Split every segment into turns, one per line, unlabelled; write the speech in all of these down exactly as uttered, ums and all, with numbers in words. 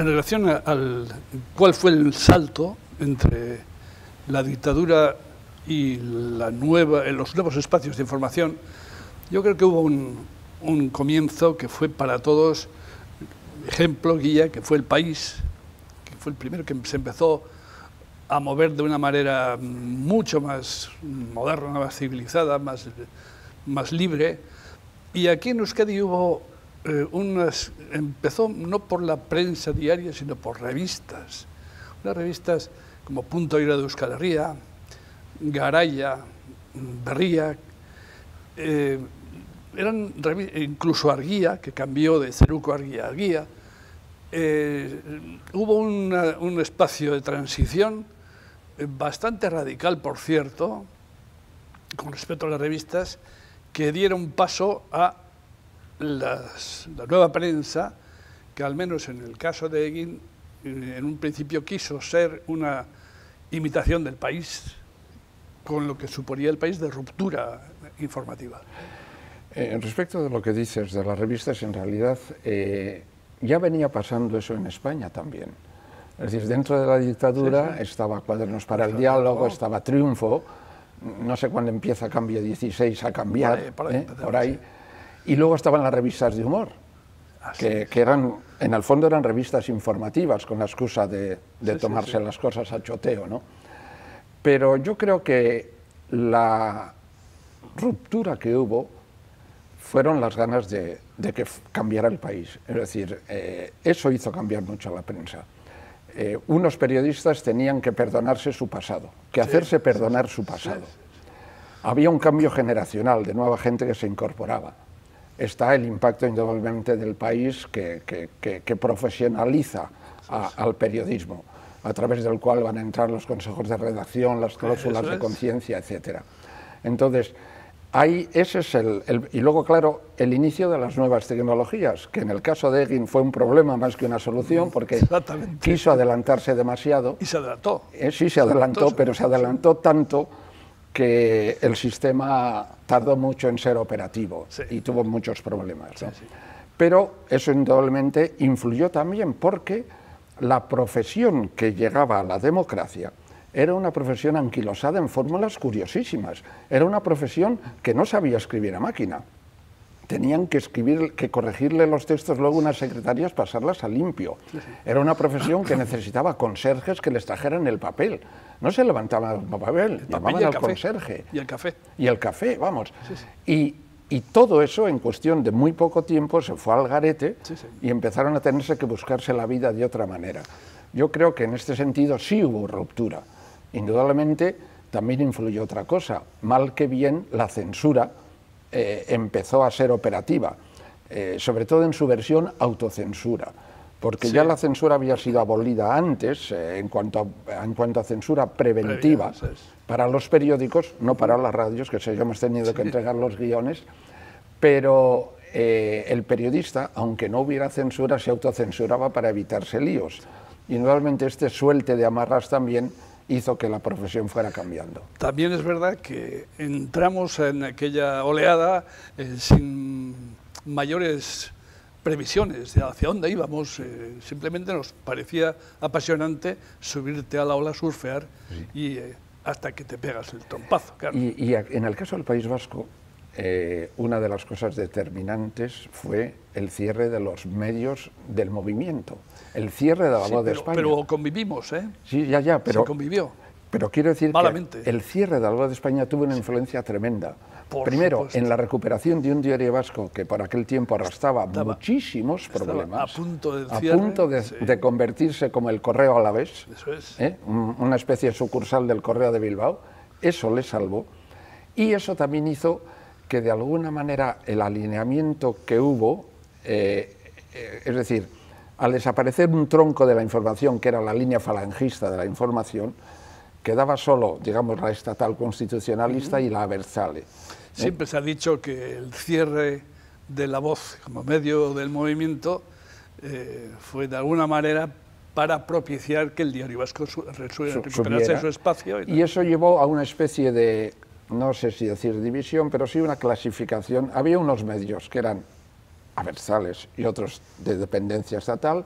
en relación al cuál fue el salto entre la dictadura y la nueva, en los nuevos espacios de información, yo creo que hubo un, un comienzo que fue para todos ejemplo, guía, que fue El País, que fue el primero que se empezó a mover de una manera mucho más moderna, más civilizada, más, más libre. Y aquí en Euskadi hubo eh, unas, empezó no por la prensa diaria, sino por revistas. Unas revistas como Punto Ira de Euskal Herria, Garaia, Berria, eh, eran incluso Argia, que cambió de Zeruko Argia a Argia. Eh, hubo una, un espacio de transición eh, bastante radical, por cierto, con respecto a las revistas, que dieron paso a las, la nueva prensa, que al menos en el caso de Egin, en un principio quiso ser una imitación del País, con lo que suponía el País de ruptura informativa.
Eh, respecto de lo que dices de las revistas, en realidad eh, ya venía pasando eso en España también. Es decir, dentro de la dictadura sí, sí. estaba Cuadernos para el Diálogo, estaba Triunfo, no sé cuándo empieza Cambio dieciséis a cambiar, por ahí, por ahí, ¿eh? por ahí. Sí. Y luego estaban las revistas de humor, que, que eran, en el fondo eran revistas informativas, con la excusa de, de sí, tomarse sí, sí. las cosas a choteo, ¿no? Pero yo creo que la ruptura que hubo fueron las ganas de, de que cambiara el país. Es decir, eh, eso hizo cambiar mucho a la prensa. Eh, unos periodistas tenían que perdonarse su pasado, que sí, hacerse perdonar sí, su pasado. Sí, sí. Había un cambio generacional de nueva gente que se incorporaba. Está el impacto indudablemente del país que, que, que, que profesionaliza a, al periodismo, a través del cual van a entrar los consejos de redacción, las cláusulas de conciencia, etcétera. Entonces, ahí ese es el, el... Y luego, claro, el inicio de las nuevas tecnologías, que en el caso de Egin fue un problema más que una solución, porque quiso adelantarse demasiado.
Y se adelantó.
Eh, sí, se adelantó, pero se adelantó tanto que el sistema tardó mucho en ser operativo sí. y tuvo muchos problemas, ¿no? Sí, sí. Pero eso indudablemente influyó también porque la profesión que llegaba a la democracia era una profesión anquilosada en fórmulas curiosísimas. Era una profesión que no sabía escribir a máquina. Tenían que escribir, que corregirle los textos luego unas secretarias, pasarlas a limpio. Sí, sí. Era una profesión que necesitaba conserjes que les trajeran el papel. No se levantaban el papel, el llamaban al café. conserje.
Y el café.
Y el café, vamos.
Sí, sí.
Y, y todo eso, en cuestión de muy poco tiempo, se fue al garete sí, sí. y empezaron a tenerse que buscarse la vida de otra manera. Yo creo que en este sentido sí hubo ruptura. Indudablemente también influyó otra cosa. Mal que bien, la censura eh, empezó a ser operativa, eh, sobre todo en su versión autocensura, porque sí. ya la censura había sido abolida antes eh, en, cuanto a, en cuanto a censura preventiva Previa, sí. para los periódicos, no para las radios, que sé, hemos tenido sí. que entregar los guiones, pero eh, el periodista, aunque no hubiera censura, se autocensuraba para evitarse líos. Y normalmente este suelte de amarras también hizo que la profesión fuera cambiando.
También es verdad que entramos en aquella oleada eh, sin mayores previsiones de hacia dónde íbamos, eh, simplemente nos parecía apasionante subirte a la ola, surfear sí. y eh, hasta que te pegas el trompazo. Claro.
Y, y en el caso del País Vasco, eh, una de las cosas determinantes fue el cierre de los medios del movimiento, el cierre de la
sí,
Voz de
pero,
España.
Pero convivimos, ¿eh?
Sí, ya, ya, pero...
Se convivió.
Pero quiero decir
Malamente.
que el cierre de la Voz de España tuvo una influencia tremenda.
Por
Primero,
supuesto.
en la recuperación de un diario vasco que por aquel tiempo arrastraba
estaba,
muchísimos problemas,
a punto, del
a
cierre,
punto de,
sí.
de convertirse como el Correo Alavés,
Eso es.
¿eh? una especie de sucursal del Correo de Bilbao. Eso le salvó. Y eso también hizo que de alguna manera el alineamiento que hubo, eh, eh, es decir, al desaparecer un tronco de la información que era la línea falangista de la información, quedaba solo, digamos, la estatal constitucionalista uh-huh. y la Abertzale. ¿eh?
Siempre se ha dicho que el cierre de La Voz como medio del movimiento eh, fue de alguna manera para propiciar que el diario vasco su, su, recuperase su espacio.
Y, y eso llevó a una especie de, no sé si decir división, pero sí una clasificación. Había unos medios que eran abertzales y otros de dependencia estatal,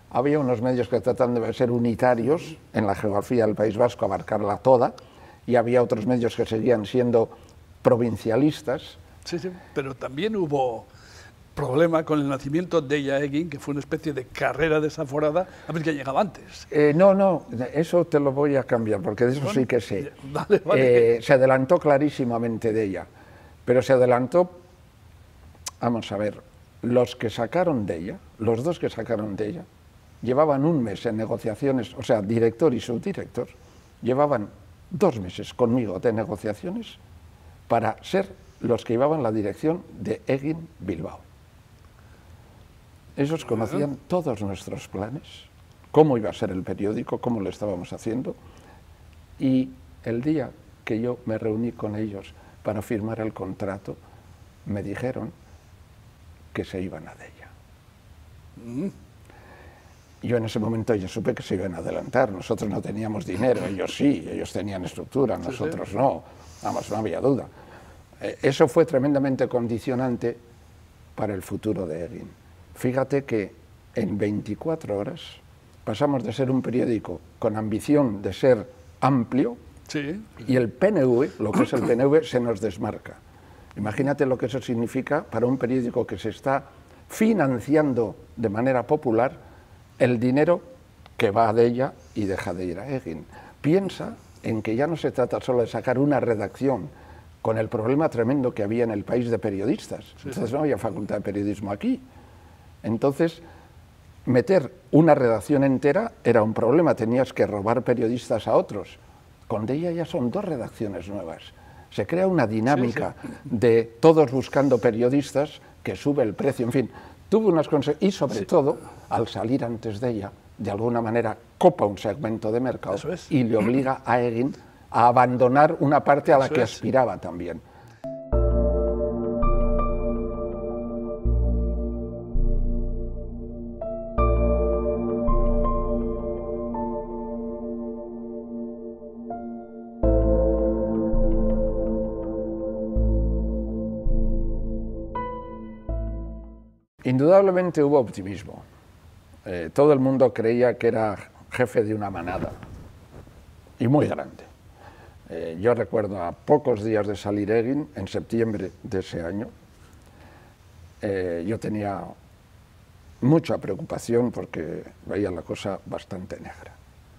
había unos medios que trataban de ser unitarios en la geografía del País Vasco, abarcarla toda, y había otros medios que seguían siendo provincialistas.
Sí, sí, pero también hubo problema con el nacimiento de Deia Egin, que fue una especie de carrera desaforada, a ver que llegaba antes.
Eh, no, no, eso te lo voy a cambiar, porque de eso bueno, sí que sé.
Vale, vale.
Eh, se adelantó clarísimamente de ella, pero se adelantó, vamos a ver, los que sacaron de ella, los dos que sacaron de ella, llevaban un mes en negociaciones, o sea, director y subdirector, llevaban dos meses conmigo de negociaciones para ser los que llevaban la dirección de Egin Bilbao. Esos conocían todos nuestros planes, cómo iba a ser el periódico, cómo lo estábamos haciendo, y el día que yo me reuní con ellos para firmar el contrato, me dijeron que se iban a Deia. Mm. Yo en ese momento ya supe que se iban a adelantar, nosotros no teníamos dinero, ellos sí, ellos tenían estructura, nosotros no, vamos, no había duda. Eh, eso fue tremendamente condicionante para el futuro de Egin. Fíjate que en veinticuatro horas pasamos de ser un periódico con ambición de ser amplio,
sí,
y el P N V, lo que es el P N V, se nos desmarca. Imagínate lo que eso significa para un periódico que se está financiando de manera popular el dinero que va de ella y deja de ir a Egin. Piensa en que ya no se trata solo de sacar una redacción con el problema tremendo que había en el país de periodistas. Sí. Entonces no había facultad de periodismo aquí. Entonces, meter una redacción entera era un problema, tenías que robar periodistas a otros. Con Deia ya son dos redacciones nuevas. Se crea una dinámica sí, sí. de todos buscando periodistas que sube el precio, en fin. Tuvo unas consecuencias, y sobre sí. todo, al salir antes de ella, de alguna manera copa un segmento de mercado y le obliga a Egin a abandonar una parte a la Eso que es. aspiraba también. Indudablemente hubo optimismo. Eh, todo el mundo creía que era jefe de una manada, y muy grande. Eh, yo recuerdo a pocos días de salir Egin, en septiembre de ese año, eh, yo tenía mucha preocupación porque veía la cosa bastante negra.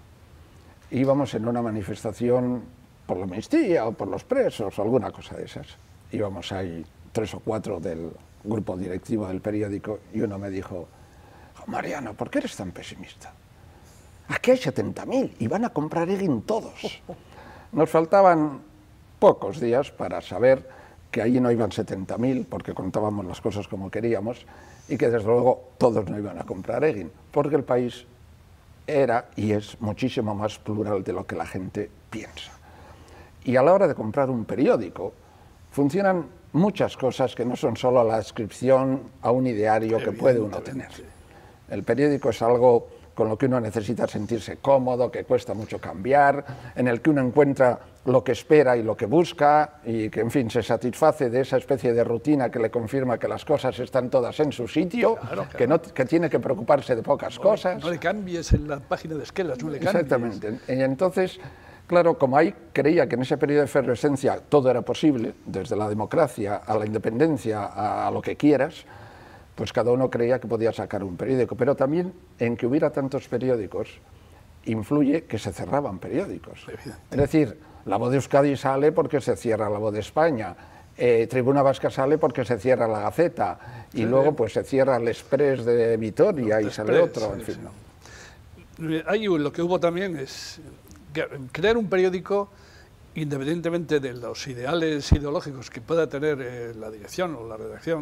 Íbamos en una manifestación por la amnistía o por los presos o alguna cosa de esas. Íbamos ahí tres o cuatro del grupo directivo del periódico y uno me dijo: Mariano, ¿por qué eres tan pesimista? Aquí hay setenta mil y van a comprar Egin todos. Nos faltaban pocos días para saber que allí no iban setenta mil porque contábamos las cosas como queríamos y que desde luego todos no iban a comprar Egin, porque el país era y es muchísimo más plural de lo que la gente piensa. Y a la hora de comprar un periódico funcionan muchas cosas que no son solo la adscripción a un ideario que puede uno tener. El periódico es algo con lo que uno necesita sentirse cómodo, que cuesta mucho cambiar, en el que uno encuentra lo que espera y lo que busca, y que, en fin, se satisface de esa especie de rutina que le confirma que las cosas están todas en su sitio, claro, claro. Que, no, que tiene que preocuparse de pocas
no,
cosas.
No le cambies en la página de Esquelas, no le cambies.
Exactamente. Y entonces, claro, como ahí creía que en ese periodo de efervescencia todo era posible, desde la democracia a la independencia, a, a lo que quieras, pues cada uno creía que podía sacar un periódico, pero también en que hubiera tantos periódicos influye que se cerraban periódicos. Es decir, La Voz de Euskadi sale porque se cierra La Voz de España, eh, Tribuna Vasca sale porque se cierra La Gaceta, y sí, luego pues se cierra el Express de Vitoria y sale otro, en fin. ¿No?
Ahí lo que hubo también es crear un periódico, independientemente de los ideales ideológicos que pueda tener eh, la dirección o la redacción.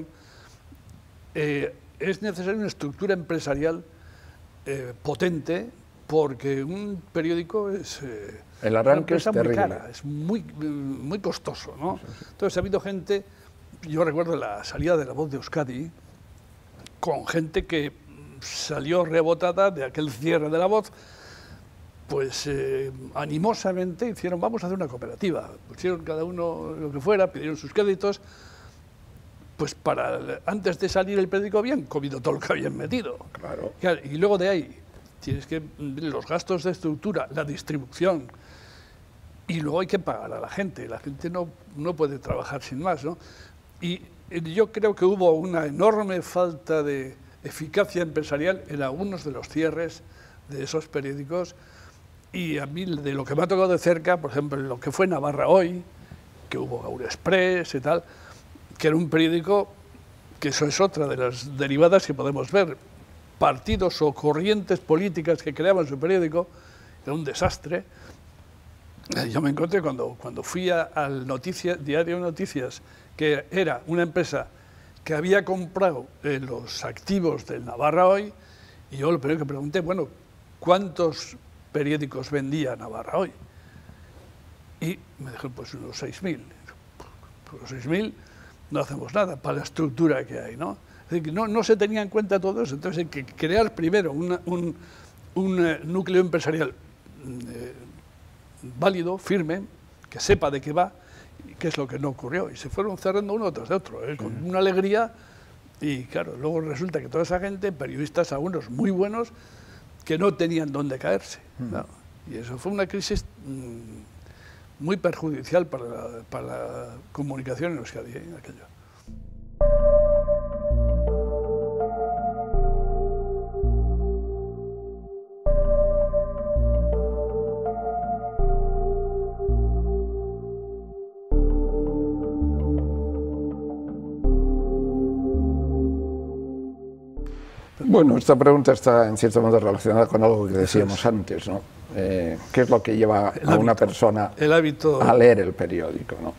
Eh, es necesaria una estructura empresarial eh, potente, porque un periódico es eh,
el arranque
una empresa
es
muy
terrible.
cara, es muy, muy costoso, ¿no? Sí, sí. Entonces ha habido gente, yo recuerdo la salida de La Voz de Euskadi, con gente que salió rebotada de aquel cierre de La Voz, pues eh, animosamente hicieron, vamos a hacer una cooperativa, pusieron cada uno lo que fuera, pidieron sus créditos. pues para antes de salir el periódico habían comido todo lo que habían metido.
Claro.
Y luego de ahí tienes que los gastos de estructura, la distribución, y luego hay que pagar a la gente. La gente no, no puede trabajar sin más, ¿no? Y yo creo que hubo una enorme falta de eficacia empresarial en algunos de los cierres de esos periódicos, y a mí de lo que me ha tocado de cerca, por ejemplo, lo que fue Navarra Hoy, que hubo Aurexpress y tal, que era un periódico, que eso es otra de las derivadas que podemos ver, partidos o corrientes políticas que creaban su periódico, era un desastre. Yo me encontré cuando, cuando fui a, al Noticias, Diario Noticias, que era una empresa que había comprado eh, los activos del Navarra Hoy, y yo lo primero que pregunté, bueno, ¿cuántos periódicos vendía Navarra Hoy? Y me dijeron, pues unos seis mil. Por los seis mil no hacemos nada para la estructura que hay, ¿no? Es decir, que no, no se tenía en cuenta todo eso. Entonces hay que crear primero una, un, un eh, núcleo empresarial eh, válido, firme, que sepa de qué va, que es lo que no ocurrió. Y se fueron cerrando uno tras de otro, ¿eh? Con una alegría. Y claro, luego resulta que toda esa gente, periodistas algunos muy buenos, que no tenían dónde caerse, ¿no? Y eso fue una crisis mmm, muy perjudicial para la, para la comunicación en Euskadi, ¿eh? Aquello.
Bueno, esta pregunta está en cierto modo relacionada con algo que decíamos antes, ¿no? Eh, ¿Qué es lo que lleva
el
a
hábito,
una persona
el hábito...
a leer el periódico, ¿no?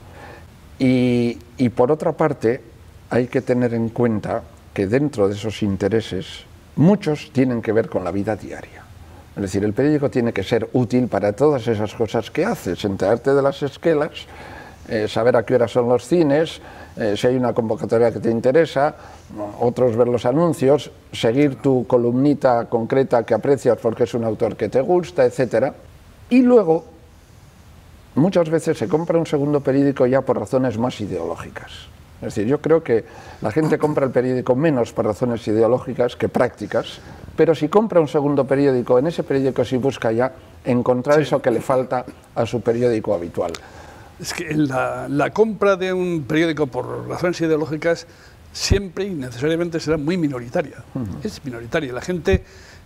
Y, y por otra parte, hay que tener en cuenta que dentro de esos intereses, muchos tienen que ver con la vida diaria. Es decir, el periódico tiene que ser útil para todas esas cosas que haces, enterarte de las esquelas, eh, saber a qué hora son los cines, eh, si hay una convocatoria que te interesa, otros ver los anuncios, seguir tu columnita concreta que aprecias porque es un autor que te gusta, etcétera. Y luego, muchas veces se compra un segundo periódico ya por razones más ideológicas. Es decir, yo creo que la gente compra el periódico menos por razones ideológicas que prácticas, pero si compra un segundo periódico, en ese periódico sí busca ya encontrar sí. eso que le falta a su periódico habitual.
Es que la, la compra de un periódico por razones ideológicas siempre y necesariamente será muy minoritaria. Uh-huh. Es minoritaria. La gente...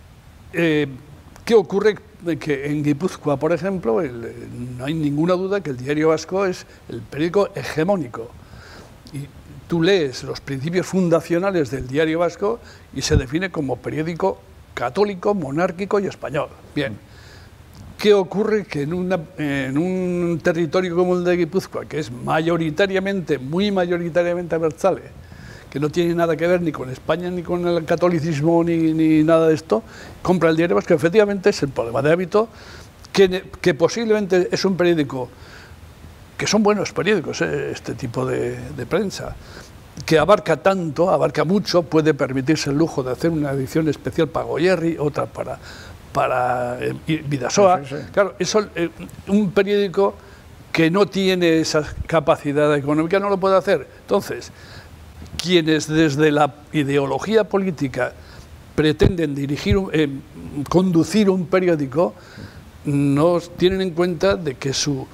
Eh, ¿Qué ocurre? Que en Guipúzcoa, por ejemplo, el, no hay ninguna duda que el Diario Vasco es el periódico hegemónico. Y tú lees los principios fundacionales del Diario Vasco y se define como periódico católico, monárquico y español. Bien. ¿Qué ocurre? Que en, una, en un territorio como el de Guipúzcoa, que es mayoritariamente, muy mayoritariamente abertzale, que no tiene nada que ver ni con España, ni con el catolicismo, ni, ni nada de esto, compra el Diario Vasco. Efectivamente es el problema de hábito, que, que posiblemente es un periódico, que son buenos periódicos, ¿eh? Este tipo de, de prensa, que abarca tanto, abarca mucho, puede permitirse el lujo de hacer una edición especial para Goyerri, otra para, para eh, Bidasoa. Sí, sí, sí. Claro, eso, eh, un periódico que no tiene esa capacidad económica no lo puede hacer. Entonces, quienes desde la ideología política pretenden dirigir, eh, conducir un periódico, no tienen en cuenta de que su,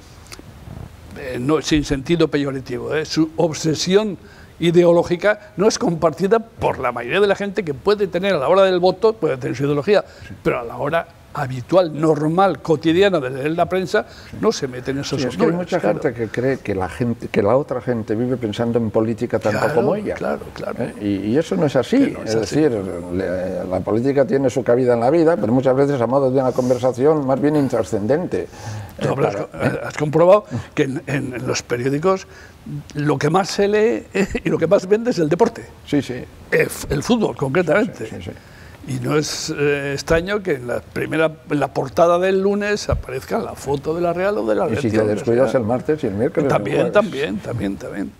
eh, no, sin sentido peyorativo, eh, su obsesión ideológica no es compartida por la mayoría de la gente, que puede tener a la hora del voto, puede tener su ideología, sí. pero a la hora habitual, normal, cotidiana de leer la prensa, no se meten en esos
sí, es que hay mucha claro. gente que cree que la gente, que la otra gente vive pensando en política tanto
claro,
como ella.
Claro, claro.
¿Eh? Y, y eso no es así. No es, es así. decir, le, la política tiene su cabida en la vida, pero muchas veces a modo de una conversación más bien intrascendente.
No, eh, para, has, ¿eh? has comprobado que en, en, en los periódicos lo que más se lee eh, y lo que más vende es el deporte.
Sí, sí.
El, el fútbol, concretamente.
Sí, sí, sí.
Y no es eh, extraño que en la primera, en la portada del lunes aparezca la foto de la Real o de la Atleti.
Y si te descuidas el martes y el miércoles.
También, también, también, también.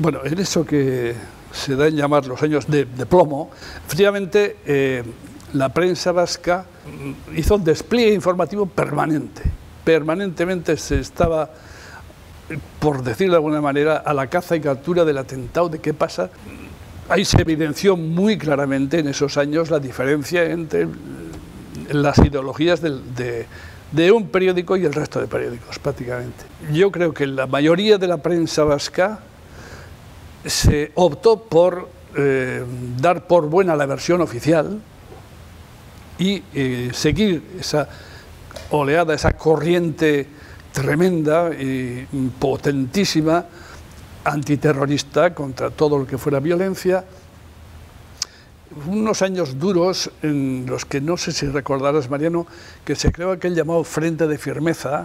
Bueno, en eso que se da en llamar los años de, de plomo, efectivamente eh, la prensa vasca hizo un despliegue informativo permanente. Permanentemente se estaba, por decirlo de alguna manera, a la caza y captura del atentado, de qué pasa. Ahí se evidenció muy claramente en esos años la diferencia entre las ideologías del, de, de un periódico y el resto de periódicos, prácticamente. Yo creo que la mayoría de la prensa vasca se optó por eh, dar por buena la versión oficial y eh, seguir esa oleada, esa corriente tremenda y potentísima antiterrorista contra todo lo que fuera violencia. Unos años duros en los que, no sé si recordarás, Mariano, que se creó aquel llamado Frente de Firmeza,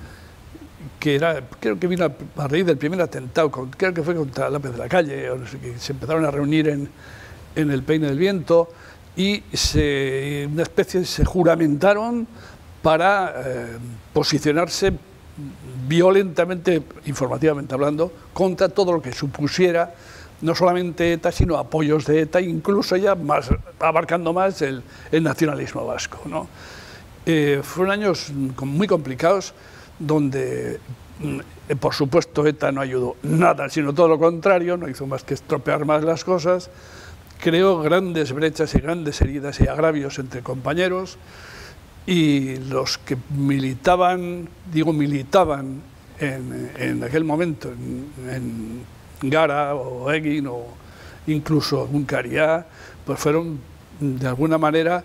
que era, creo que vino a, a raíz del primer atentado, con, creo que fue contra López de la Calle, o no sé, que se empezaron a reunir en, en el Peine del Viento y se, una especie, se juramentaron para eh, posicionarse violentamente, informativamente hablando, contra todo lo que supusiera no solamente ETA, sino apoyos de ETA, incluso ya más, abarcando más el, el nacionalismo vasco, ¿no? Eh, fueron años muy complicados, donde, por supuesto, ETA no ayudó nada, sino todo lo contrario, no hizo más que estropear más las cosas, creó grandes brechas y grandes heridas y agravios entre compañeros, y los que militaban, digo militaban en, en aquel momento en, en Gara o Egin o incluso en Cariá, pues fueron de alguna manera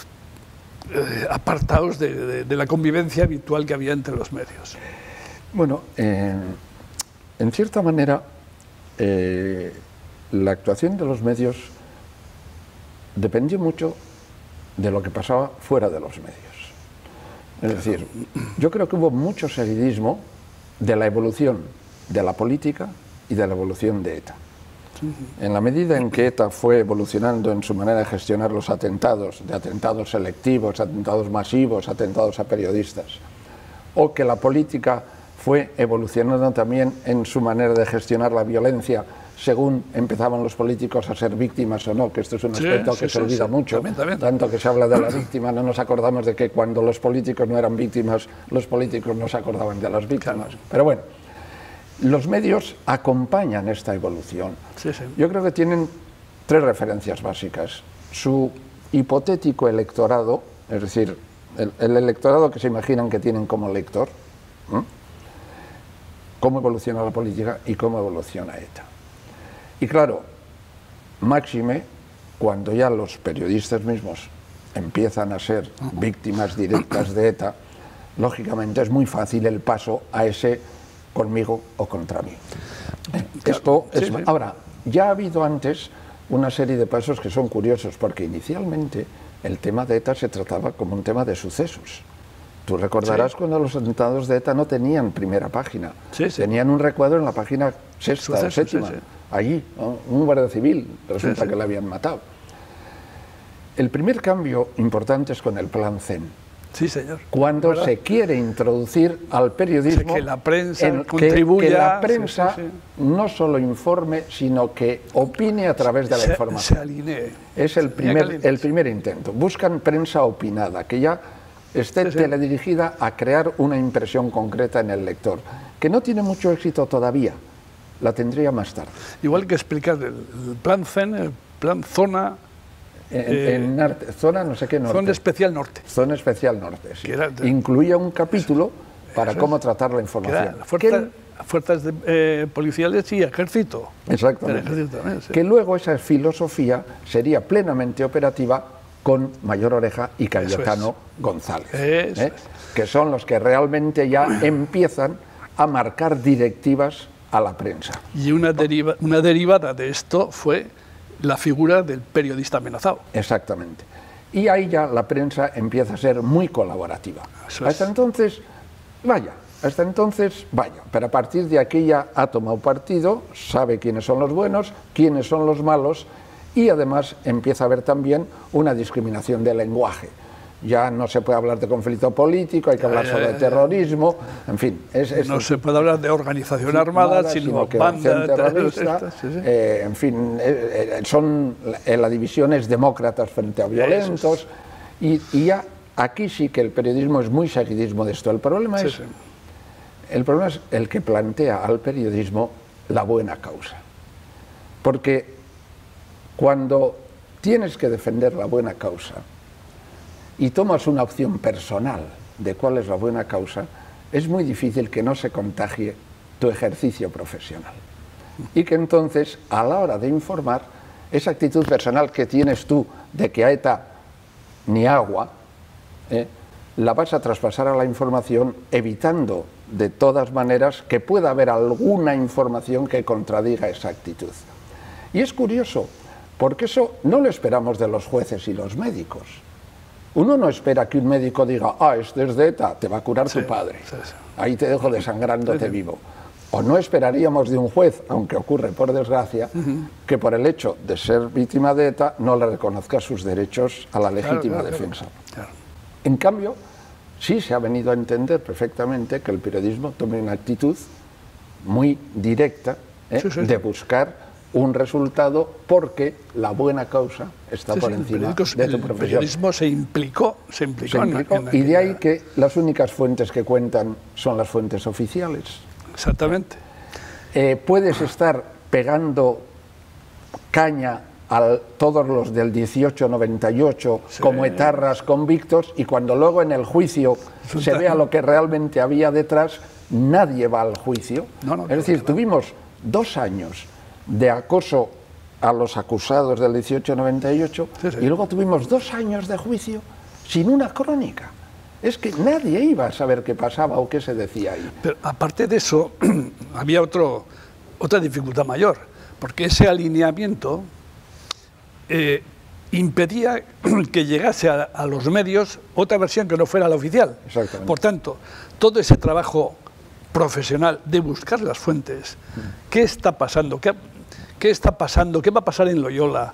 eh, apartados de, de, de la convivencia habitual que había entre los medios.
Bueno, eh, en cierta manera eh, la actuación de los medios dependió mucho de lo que pasaba fuera de los medios. Es decir, yo creo que hubo mucho seguidismo de la evolución de la política y de la evolución de ETA. En la medida en que ETA fue evolucionando en su manera de gestionar los atentados, de atentados selectivos, atentados masivos, atentados a periodistas, o que la política fue evolucionando también en su manera de gestionar la violencia según empezaban los políticos a ser víctimas o no, que esto es un aspecto sí, que sí, se olvida sí, mucho, también, también. Tanto que se habla de la víctima, no nos acordamos de que cuando los políticos no eran víctimas, los políticos no se acordaban de las víctimas. Claro. Pero bueno, los medios acompañan esta evolución.
Sí, sí.
Yo creo que tienen tres referencias básicas. Su hipotético electorado, es decir, el, el electorado que se imaginan que tienen como lector, ¿eh? Cómo evoluciona la política y cómo evoluciona ETA. Y claro, máxime, cuando ya los periodistas mismos empiezan a ser víctimas directas de ETA, lógicamente es muy fácil el paso a ese conmigo o contra mí. Esto es, sí, sí. Ahora, ya ha habido antes una serie de pasos que son curiosos, porque inicialmente el tema de ETA se trataba como un tema de sucesos. Tú recordarás sí. cuando los atentados de ETA no tenían primera página, sí, sí. tenían un recuadro en la página sexta o séptima. Sí, sí. Allí, ¿no? Un guardia civil, resulta sí, sí. que le habían matado. El primer cambio importante es con el plan C E N.
Sí, señor.
Cuando ¿verdad? Se quiere introducir al periodismo...
O sea, que la prensa
en,
contribuya...
Que, que la prensa sí, sí, sí. no solo informe, sino que opine a través de la
se,
información.
Se alinee.
Es el primer, el primer intento. Buscan prensa opinada, que ya esté sí, sí. teledirigida a crear una impresión concreta en el lector, que no tiene mucho éxito todavía. La tendría más tarde.
Igual que explicar el, el plan C E N, el plan Zona...
En, eh, en norte, zona no sé qué norte.
Zona Especial Norte.
Zona Especial Norte, sí. Era, Incluía un capítulo eso, para eso cómo es, tratar la información.
Fuerza, fuerzas de, eh, policiales y ejército.
Exactamente.
Ejército también, sí.
Que luego esa filosofía sería plenamente operativa con Mayor Oreja y Cayetano es. González. ¿eh?
Es.
Que son los que realmente ya empiezan a marcar directivas a la prensa.
Y una, deriva, una derivada de esto fue la figura del periodista amenazado.
Exactamente. Y ahí ya la prensa empieza a ser muy colaborativa. Eso hasta es. entonces, vaya, hasta entonces, vaya. Pero a partir de aquí ya ha tomado partido, sabe quiénes son los buenos, quiénes son los malos, y además empieza a haber también una discriminación del lenguaje. ya no se puede hablar de conflicto político, hay que hablar solo de terrorismo, en fin. Es, es,
no se puede hablar de organización armada,
nada,
sino,
sino que
banda
terrorista, sí, sí. Eh, en fin, eh, son, eh, la división es demócratas frente a violentos, y, y ya aquí sí que el periodismo es muy seguidismo de esto. El problema
sí,
es,
sí.
el problema es el que plantea al periodismo la buena causa, porque cuando tienes que defender la buena causa y tomas una opción personal de cuál es la buena causa, es muy difícil que no se contagie tu ejercicio profesional. Y que entonces, a la hora de informar, esa actitud personal que tienes tú de que a ETA ni agua, eh, la vas a traspasar a la información, evitando de todas maneras que pueda haber alguna información que contradiga esa actitud. Y es curioso, porque eso no lo esperamos de los jueces y los médicos. Uno no espera que un médico diga, ah, este es de ETA, te va a curar sí, tu padre, sí, sí. ahí te dejo desangrándote sí, sí. vivo. O no esperaríamos de un juez, aunque ocurre por desgracia, uh-huh. que por el hecho de ser víctima de ETA no le reconozca sus derechos a la legítima claro, claro, defensa. Claro. En cambio, sí se ha venido a entender perfectamente que el periodismo tome una actitud muy directa ¿eh? sí, sí, sí. de buscar un resultado porque la buena causa está sí, por sí, encima de tu profesión.
El periodismo se implicó, se implicó,
se implicó en, en y de ahí que las únicas fuentes que cuentan son las fuentes oficiales.
Exactamente.
Eh, puedes estar pegando caña a todos los del dieciocho noventa y ocho sí. como etarras convictos, y cuando luego en el juicio Resulta. se vea lo que realmente había detrás, nadie va al juicio. No, no, es decir, no. tuvimos dos años de acoso a los acusados del dieciocho noventa y ocho sí, sí. y luego tuvimos dos años de juicio sin una crónica. Es que nadie iba a saber qué pasaba o qué se decía ahí.
Pero aparte de eso, había otro, otra dificultad mayor, porque ese alineamiento eh, impedía que llegase a, a los medios otra versión que no fuera la oficial.
Exactamente.
Por tanto, todo ese trabajo profesional de buscar las fuentes, qué está pasando, qué, qué está pasando, qué va a pasar en Loyola,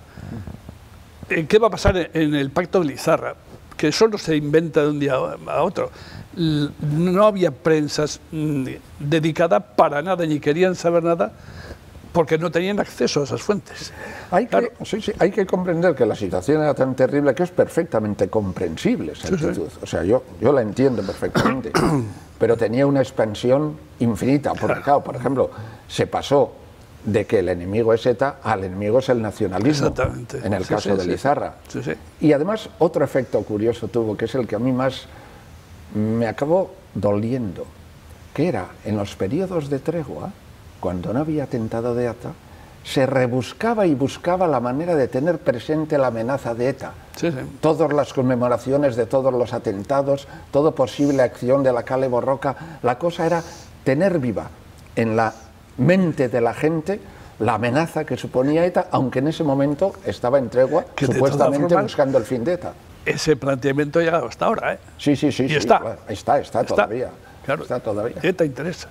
qué va a pasar en el Pacto de Lizarra, que eso no se inventa de un día a otro. No había prensa dedicada para nada, ni querían saber nada, porque no tenían acceso a esas fuentes.
Hay que, claro. sí, sí, hay que comprender que la situación era tan terrible que es perfectamente comprensible esa actitud. Sí, sí. O sea, yo, yo la entiendo perfectamente, pero tenía una expansión infinita. Porque, claro, por ejemplo, se pasó de que el enemigo es ETA al enemigo es el nacionalismo,
Exactamente.
en el
sí,
caso
sí,
de Lizarra.
Sí, sí.
Y además otro efecto curioso tuvo, que es el que a mí más me acabó doliendo, que era en los periodos de tregua, cuando no había atentado de ETA, se rebuscaba y buscaba la manera de tener presente la amenaza de ETA.
Sí, sí.
Todas las conmemoraciones de todos los atentados, toda posible acción de la Kale Borroka, la cosa era tener viva en la mente de la gente la amenaza que suponía ETA, aunque en ese momento estaba en tregua, que supuestamente formas, buscando el fin de ETA.
Ese planteamiento ha llegado hasta ahora, ¿eh?
Sí, sí, sí.
Y
sí,
está.
Claro. Está, está, está todavía.
Claro,
está todavía.
ETA interesa.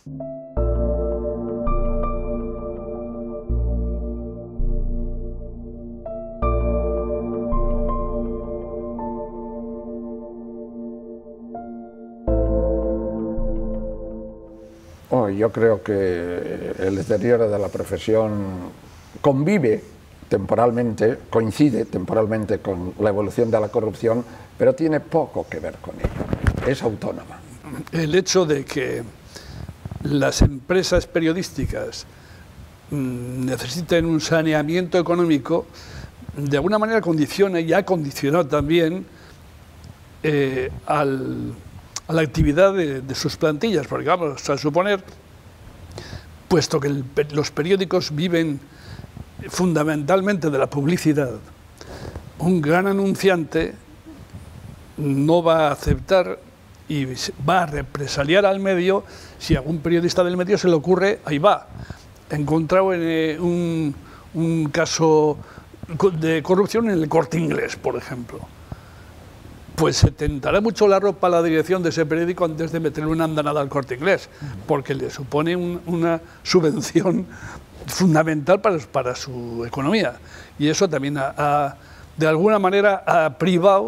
Oh, yo creo que el deterioro de la profesión convive temporalmente, coincide temporalmente con la evolución de la corrupción, pero tiene poco que ver con ello. Es autónoma.
El hecho de que las empresas periodísticas mmm, necesiten un saneamiento económico, de alguna manera condiciona y ha condicionado también eh, al... a la actividad de, de sus plantillas, porque vamos a suponer, puesto que el, los periódicos viven fundamentalmente de la publicidad, un gran anunciante no va a aceptar y va a represaliar al medio si a algún periodista del medio se le ocurre, ahí va, he encontrado en, eh, un, un caso de corrupción en el Corte Inglés, por ejemplo. Pues se tentará mucho la ropa a la dirección de ese periódico antes de meterle una andanada al Corte Inglés, porque le supone un, una subvención fundamental para, para su economía. Y eso también ha, ha, de alguna manera ha privado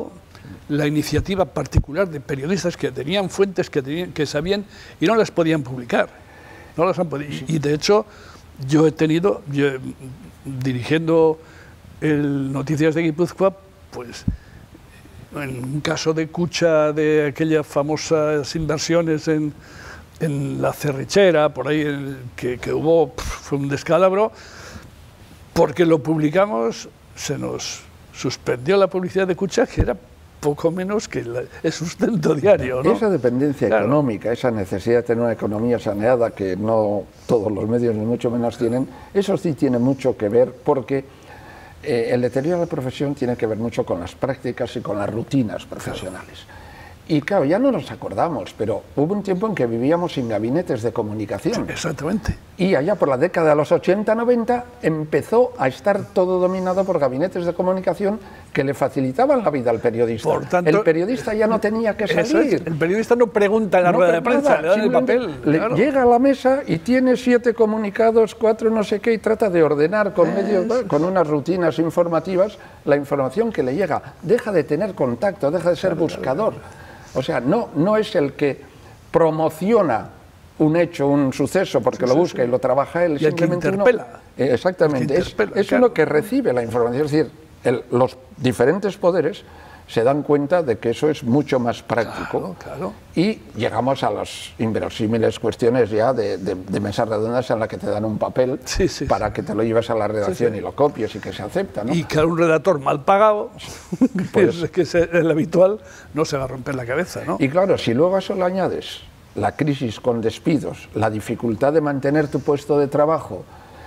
la iniciativa particular de periodistas que tenían fuentes que, tenían, que sabían y no las podían publicar. No las han podido. Sí. Y de hecho, yo he tenido, yo, dirigiendo el Noticias de Guipúzcoa, pues en un caso de Kutxa, de aquellas famosas inversiones en, en la Cerrichera, por ahí, el, que, que hubo, pff, fue un descalabro, porque lo publicamos, se nos suspendió la publicidad de Kutxa, que era poco menos que la, el sustento diario, ¿no?
Esa dependencia claro. económica, esa necesidad de tener una economía saneada que no todos los medios ni mucho menos tienen, eso sí tiene mucho que ver porque eh, el deterioro de la profesión tiene que ver mucho con las prácticas y con las rutinas profesionales. Claro. Y claro, ya no nos acordamos, pero hubo un tiempo en que vivíamos sin gabinetes de comunicación.
Exactamente.
Y allá por la década de los ochenta, noventa, empezó a estar todo dominado por gabinetes de comunicación que le facilitaban la vida al periodista.
Por tanto,
el periodista ya no tenía que salir.
Es, el periodista no pregunta en la no rueda de prensa, nada, le dan el papel.
Le claro. Llega a la mesa y tiene siete comunicados, cuatro no sé qué, y trata de ordenar con, medios, con unas rutinas informativas la información que le llega. Deja de tener contacto, deja de ser claro, buscador. Claro. O sea, no, no es el que promociona un hecho, un suceso, porque sí, lo busca sí, sí. y lo trabaja él.
Y simplemente el que interpela.
Uno, eh, exactamente, es, es claro. uno que recibe la información. Es decir, el, los diferentes poderes se dan cuenta de que eso es mucho más práctico.
Claro, claro.
Y llegamos a las inverosímiles cuestiones ya de, de, de mesas redondas en las que te dan un papel
sí, sí,
para
sí.
que te lo lleves a la redacción sí, sí. y lo copies y que se acepta, ¿no?
Y que a un redactor mal pagado, pues, que es el habitual, no se va a romper la cabeza, ¿no?
Y claro, si luego a eso le añades la crisis con despidos, la dificultad de mantener tu puesto de trabajo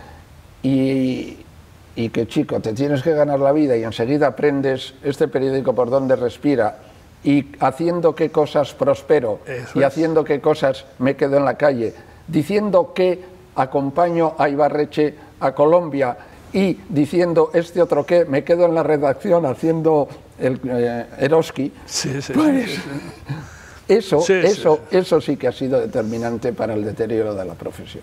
y... y que, chico, te tienes que ganar la vida y enseguida aprendes este periódico por donde respira y haciendo qué cosas prospero Eso y es. haciendo qué cosas me quedo en la calle, diciendo que acompaño a Ibarretxe a Colombia y diciendo este otro que me quedo en la redacción haciendo el eh, Eroski.
Sí, sí,
pues,
sí, sí.
Eso,
sí,
eso,
sí.
eso sí que ha sido determinante para el deterioro de la profesión.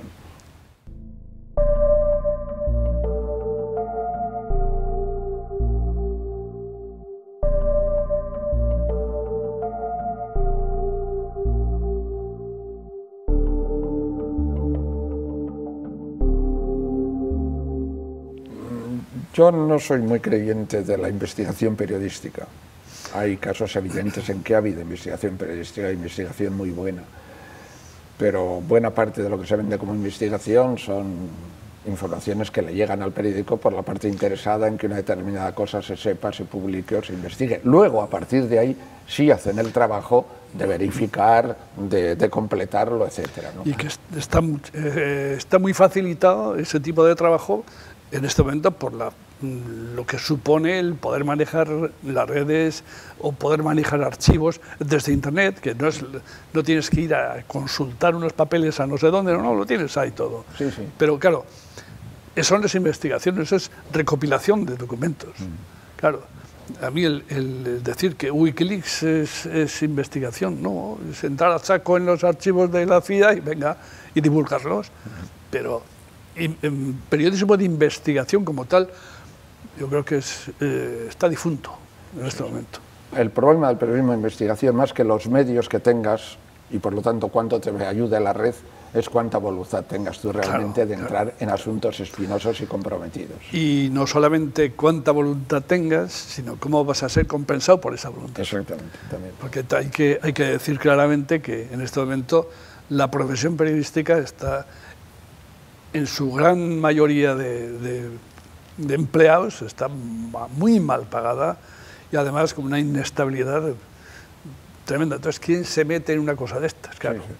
Yo no soy muy creyente de la investigación periodística. Hay casos evidentes en que ha habido investigación periodística, investigación muy buena, pero buena parte de lo que se vende como investigación son informaciones que le llegan al periódico por la parte interesada en que una determinada cosa se sepa, se publique o se investigue. Luego, a partir de ahí, sí hacen el trabajo de verificar, de, de completarlo, etcétera, ¿no?
Y que está, eh, está muy facilitado ese tipo de trabajo en este momento por la, lo que supone el poder manejar las redes o poder manejar archivos desde Internet, que no, es, no tienes que ir a consultar unos papeles a no sé dónde, no, no lo tienes ahí todo.
Sí, sí.
Pero claro, eso no es investigación, eso es recopilación de documentos. Mm. Claro, a mí el, el decir que Wikileaks es, es investigación, no, es entrar a saco en los archivos de la C I A y venga, y divulgarlos, mm. pero en periodismo de investigación como tal, yo creo que es, eh, está difunto en este momento.
El problema del periodismo de investigación, más que los medios que tengas y por lo tanto cuánto te ayude la red, es cuánta voluntad tengas tú realmente claro, de entrar claro. en asuntos espinosos y comprometidos.
Y no solamente cuánta voluntad tengas, sino cómo vas a ser compensado por esa voluntad.
Exactamente, también.
Porque hay que, hay que decir claramente que en este momento la profesión periodística está, en su gran mayoría de, de, de empleados, está muy mal pagada y además con una inestabilidad tremenda. Entonces, ¿quién se mete en una cosa de estas? Claro. Sí, sí.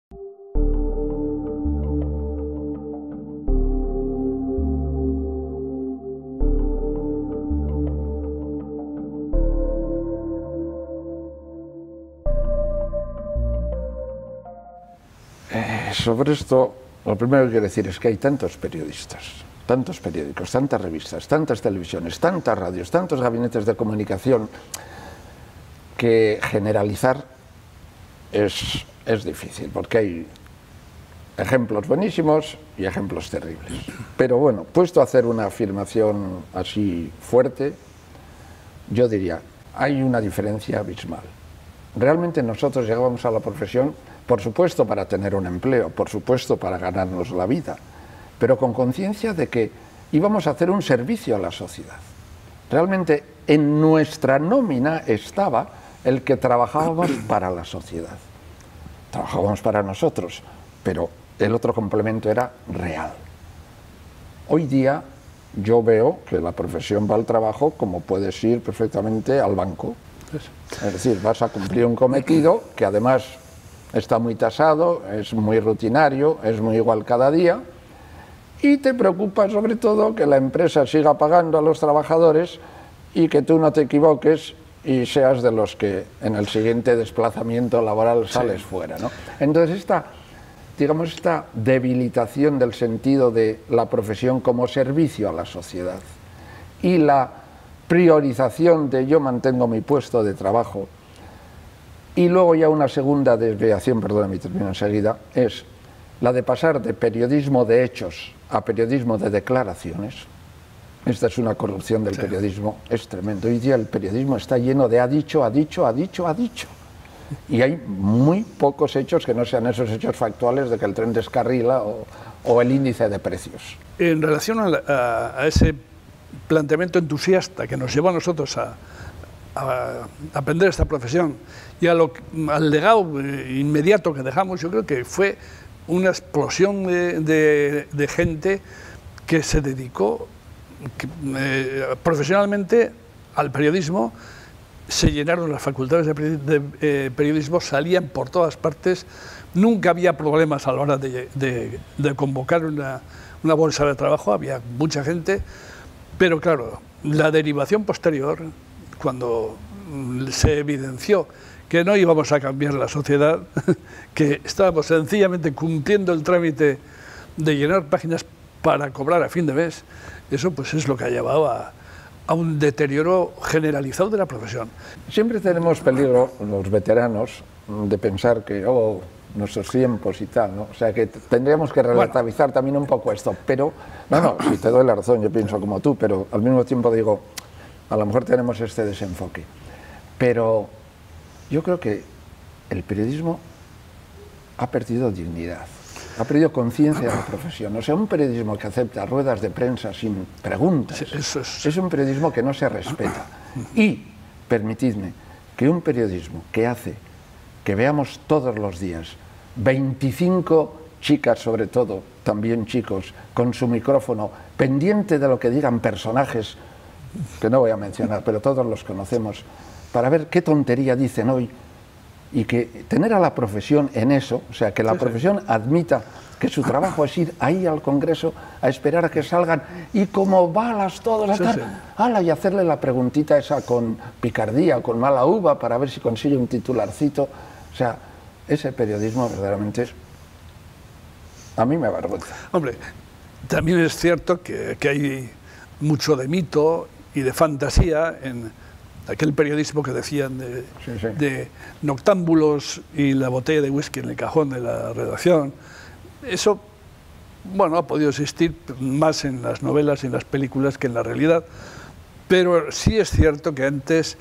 Eh, sobre esto, lo primero que quiero decir es que hay tantos periodistas, tantos periódicos, tantas revistas, tantas televisiones, tantas radios, tantos gabinetes de comunicación, que generalizar es, es difícil, porque hay ejemplos buenísimos y ejemplos terribles. Pero bueno, puesto a hacer una afirmación así fuerte, yo diría, hay una diferencia abismal. Realmente nosotros llegábamos a la profesión, por supuesto para tener un empleo, por supuesto para ganarnos la vida, pero con conciencia de que íbamos a hacer un servicio a la sociedad. Realmente en nuestra nómina estaba el que trabajábamos para la sociedad. Trabajábamos para nosotros, pero el otro complemento era real. Hoy día yo veo que la profesión va al trabajo como puedes ir perfectamente al banco. Es decir, vas a cumplir un cometido que además está muy tasado, es muy rutinario, es muy igual cada día, y te preocupa sobre todo que la empresa siga pagando a los trabajadores y que tú no te equivoques y seas de los que en el siguiente desplazamiento laboral sales sí. fuera, ¿no? Entonces esta, digamos, esta debilitación del sentido de la profesión como servicio a la sociedad y la priorización de yo mantengo mi puesto de trabajo, y luego ya una segunda desviación, perdón, mi termino enseguida, es la de pasar de periodismo de hechos a periodismo de declaraciones. Esta es una corrupción del sí. periodismo, es tremendo. Hoy día el periodismo está lleno de ha dicho, ha dicho, ha dicho, ha dicho. Y hay muy pocos hechos que no sean esos hechos factuales de que el tren descarrila o, o el índice de precios.
En relación a, a, a ese planteamiento entusiasta que nos llevó a nosotros a, a aprender esta profesión y a lo, al legado inmediato que dejamos, yo creo que fue una explosión de, de, de gente que se dedicó que, eh, profesionalmente al periodismo. Se llenaron las facultades de, de eh, periodismo, salían por todas partes, nunca había problemas a la hora de, de, de convocar una, una bolsa de trabajo, había mucha gente, pero claro, la derivación posterior, cuando se evidenció que no íbamos a cambiar la sociedad, que estábamos sencillamente cumpliendo el trámite de llenar páginas para cobrar a fin de mes, eso pues es lo que ha llevado a, a un deterioro generalizado de la profesión.
Siempre tenemos peligro, los veteranos, de pensar que, oh, nuestros tiempos y tal, ¿no? O sea, que tendríamos que relativizar bueno. también un poco esto, pero, no, no, si te doy la razón, yo pienso como tú, pero al mismo tiempo digo, a lo mejor tenemos este desenfoque. Pero yo creo que el periodismo ha perdido dignidad, ha perdido conciencia de la profesión. O sea, un periodismo que acepta ruedas de prensa sin preguntas, sí, eso es... es un periodismo que no se respeta. Y, permitidme, que un periodismo que hace que veamos todos los días veinticinco chicas, sobre todo, también chicos, con su micrófono, pendiente de lo que digan personajes, que no voy a mencionar, pero todos los conocemos, para ver qué tontería dicen hoy, y que tener a la profesión en eso, o sea, que la sí, profesión sí. admita que su trabajo es ir ahí al Congreso a esperar a que salgan y como balas todos a sí, sí. ala, y hacerle la preguntita esa con picardía, con mala uva, para ver si consigue un titularcito. O sea, ese periodismo verdaderamente es, a mí me avergüenza.
Hombre, también es cierto que, que hay mucho de mito y de fantasía en aquel periodismo que decían de, sí, sí. de noctámbulos y la botella de whisky en el cajón de la redacción. Eso, bueno, ha podido existir más en las novelas y en las películas que en la realidad, pero sí es cierto que antes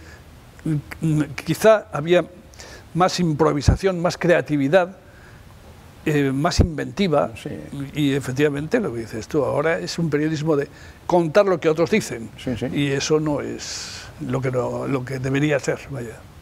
quizá había más improvisación, más creatividad, eh, más inventiva, sí. y efectivamente lo que dices tú, ahora es un periodismo de contar lo que otros dicen, sí, sí. y eso no es lo que, no, lo que debería ser, vaya.